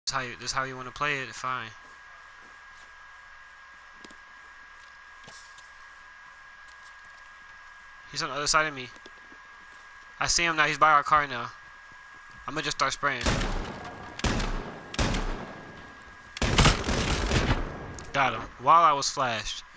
This how you want to play it. Fine. He's on the other side of me. I see him now. He's by our car now. I'm gonna just start spraying. Got him. While I was flashed.